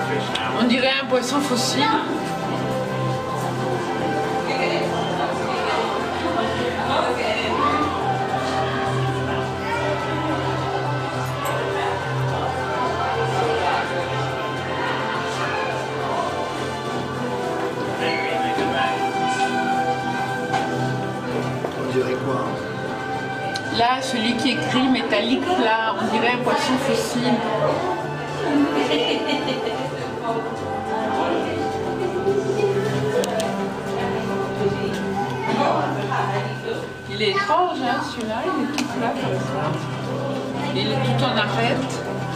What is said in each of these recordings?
On dirait un poisson fossile. On dirait quoi? Là, celui qui écrit métallique plat, on dirait un poisson fossile. Il est étrange, hein, celui-là, il est tout plat comme ça. Il est tout en arête.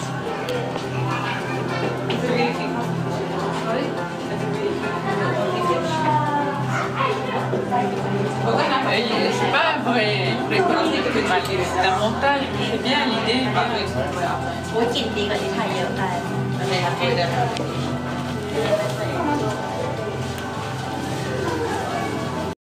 C'est pas un vrai colis, c'est un montage, c'est bien l'idée. Ủa, กลิ่นดีกว่าที่ไทยเยอะไป